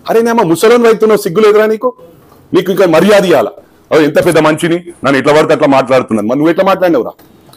అరే నేమో ముసలోని రైతున్నావు, సిగ్గులేదురా నీకు? నీకు ఇంకా మర్యాద ఇవ్వాలా? ఎంత పెద్ద మంచిని నన్ను ఇట్లా పడితే అట్లా మాట్లాడుతున్నాను, మరి నువ్వు ఎట్లా మాట్లాడినవురా?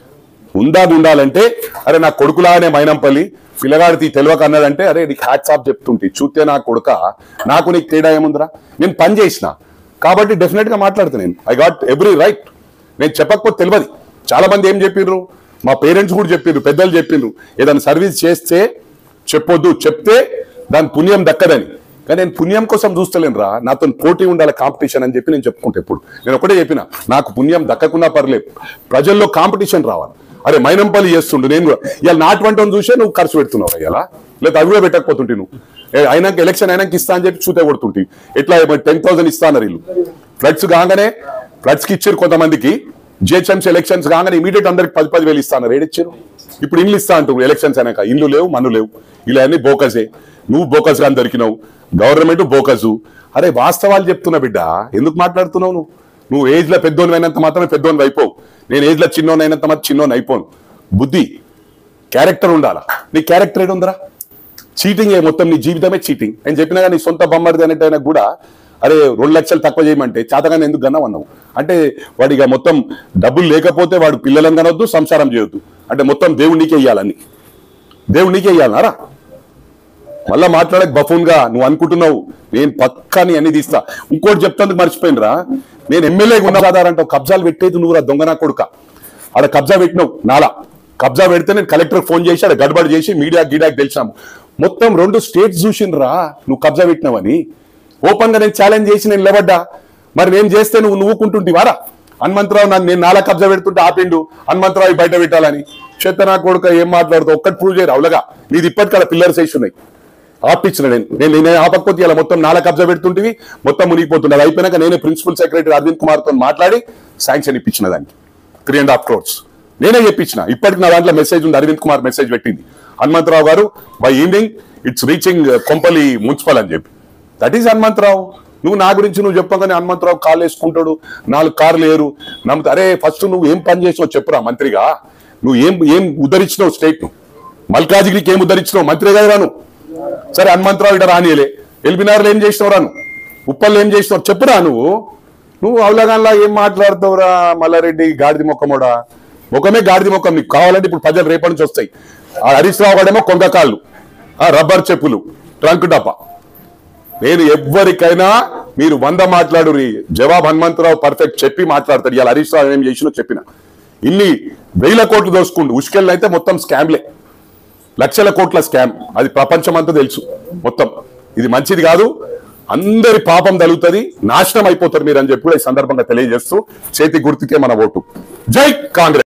ఉండాలంటే అరే నా కొడుకులాగానే మైనంపల్లి పిల్లగాడికి తెలియక అన్నదంటే అరే నీకు హ్యాట్స్ ఆఫ్ చెప్తుంటే చూస్తే నా కొడుక నాకు నీకు తేడా ఏముందిరా? నేను పని చేసిన కాబట్టి డెఫినెట్ గా మాట్లాడుతా. నేను ఐ గాట్ ఎవ్రీ రైట్. నేను చెప్పకపోతే తెలియదు. చాలా మంది ఏం చెప్పిర్రు, మా పేరెంట్స్ కూడా చెప్పిర్రు, పెద్దలు చెప్పిర్రు, ఏదైనా సర్వీస్ చేస్తే చెప్పొద్దు, చెప్తే దాని పుణ్యం దక్కదని. కానీ నేను పుణ్యం కోసం చూస్తలేను రా, నాతో పోటీ ఉండాలి, కాంపిటీషన్ అని చెప్పి నేను చెప్పుకుంటే ఎప్పుడు నేను ఒకటే చెప్పిన, నాకు పుణ్యం దక్కకున్నా పర్లేదు, ప్రజల్లో కాంపిటీషన్ రావాలి. అరే మైనంపల్లి చేస్తుండు, నేను కూడా ఇలా నాటువంటి చూసే నువ్వు ఖర్చు పెడుతున్నావు అయ్యాలా, లేదా అవి కూడా పెట్టకపోతుంటే నువ్వు అయినాక ఎలక్షన్ అయినాక ఇస్తా అని చెప్పి చూతే కొడుతుంటే ఎట్లా 10,000 ఇస్తా అన్నారు వీళ్ళు. ఫ్లడ్స్ కాగానే ఫ్లడ్స్కి ఇచ్చారు కొంతమందికి, జిహెచ్ఎంసీ ఎలక్షన్స్ కాగానే ఇమీడియట్ అందరికి 10,000 ఇస్తా అన్నారు. ఏడిచ్చారు? ఇప్పుడు ఇల్లు ఇస్తా అంటారు ఎలక్షన్స్ అయినాక. ఇల్లు లేవు, మన్ను లేవు, ఇలా అన్ని బోకసే. నువ్వు బోకస్ కానీ దొరికినావు, గవర్నమెంట్ బోకసు. అరే వాస్తవాలు చెప్తున్నా బిడ్డ, ఎందుకు మాట్లాడుతున్నావు నువ్వు? నువ్వు ఏజ్ లో పెద్దోని అయినంత మాత్రమే పెద్దోని అయిపోవు, నేను ఏజ్ లో చిన్నోని అయినంత మాత్రం చిన్నోని అయిపోను. బుద్ధి క్యారెక్టర్ ఉండాలా. నీ క్యారెక్టర్ ఏడు ఉందరా? చీటింగ్ మొత్తం, నీ జీవితమే చీటింగ్. నేను చెప్పినా కానీ సొంత బొమ్మడిది అనేటైనా కూడా అరే 2 లక్షలు తక్కువ చేయమంటే చేతగానే ఎందుకు గన్నావు అన్నావు అంటే, వాడిగా మొత్తం డబ్బులు లేకపోతే వాడు పిల్లలను కనొద్దు, సంసారం చేయొద్దు అంటే మొత్తం దేవుడు నీకే ఇయ్యాలని, దేవుడు నీకే ఇయ్యాలన్నారా? మళ్ళా మాట్లాడక బఫూన్ గా నువ్వు అనుకుంటున్నావు నేను పక్కా నీ అన్ని తీస్తా. ఇంకోటి చెప్తాందుకు మర్చిపోయినరా, నేను ఎమ్మెల్యేగా ఉన్నదారంటావు, కబ్జాలు పెట్టేది నువ్వురా దొంగనా కొడుక. ఆడ కబ్జా పెట్టినావు, నాలా కబ్జా పెడితే నేను కలెక్టర్ ఫోన్ చేసి ఆడ గడబడి చేసి మీడియా గీడాకి తెలిసినాము. మొత్తం 2 స్టేట్స్ చూసినరా నువ్వు కబ్జా పెట్టినావని. ఓపెన్ గా నేను ఛాలెంజ్ చేసి నేను లేవడ్డా. మరి నేను చేస్తే నువ్వు నువ్వుకుంటుంటివారా? హనుమంతరావు నేను నాలా కబ్జా పెడుతుంటే ఆపిండు, హనుమంతరావు బయట పెట్టాలని. చేతనా కొడుక ఏం మాట్లాడుతావు? ఒక్కటి ప్రూవ్ చేయరు అవులగా, నీది ఇప్పటికడ పిల్లర్స్ వేసి ఉన్నాయి. ఆపించిన నేను ఆపకపోతే ఇలా మొత్తం నాలా కబ్జా పెడుతుంటివి, మొత్తం మునిగిపోతున్నది. అయిపోయినాక నేనే ప్రిన్సిపల్ సెక్రటరీ అరవింద్ కుమార్ తో మాట్లాడి శాంక్షన్ ఇప్పించిన దానికి 3.5 crores నేనే చెప్పించిన. ఇప్పటికి నా దాంట్లో మెసేజ్ ఉంది, అరవింద్ కుమార్ మెసేజ్ పెట్టింది, హనుమంతరావు గారు by evening it's reaching Kompally municipal అని చెప్పి. That is Hanumantharao. నువ్వు నా గురించి నువ్వు చెప్పగానే హనుమంతరావు కాళ్ళు వేసుకుంటాడు, 4 కార్లు ఏరు నమ్ముతా. అరే ఫస్ట్ నువ్వు ఏం పని చేసినావు చెప్పురా మంత్రిగా. నువ్వు ఏం ఉద్ధరించినావు స్టేట్ ను? మల్కాజిగిరికి ఏం ఉద్ధరించినావు? మంత్రి కదా రాను. సరే హనుమంతరావు ఇక్కడ రానియలే, ఎల్బినార్లు ఏం చేసినావు రాను, ఉప్పల్లో ఏం చేసినావు చెప్పురా. నువ్వు అవలగాన్లా ఏం మాట్లాడుతావురా మల్లారెడ్డి? గాడిది మొక్కమోడా, ముఖమే గాడిది మొక్కం. నీకు కావాలంటే ఇప్పుడు ప్రజలు రేపటి నుంచి వస్తాయి. ఆ హరీష్ రావు గాడేమో కొంగకాళ్ళు, రబ్బర్ చెప్పులు, ట్రంక్ డబ్బా. నేను ఎవ్వరికైనా మీరు 100 మాట్లాడు, జవాబు హనుమంతరావు పర్ఫెక్ట్ చెప్పి మాట్లాడతాడు. ఇలా హరీష్ రావు ఏం చేసినో చెప్పిన. ఇన్ని 1000 కోట్లు దోసుకుండు, ఉష్కెళ్ళి అయితే మొత్తం స్కామ్లే, లక్షల కోట్ల స్కామ్. అది ప్రపంచం అంతా తెలుసు మొత్తం. ఇది మంచిది కాదు, అందరి పాపం తగులుతుంది, నాశనం అయిపోతారు మీరు అని చెప్పి కూడా ఈ సందర్భంగా తెలియజేస్తూ చేతి గుర్తుకే మన ఓటు. జై కాంగ్రెస్.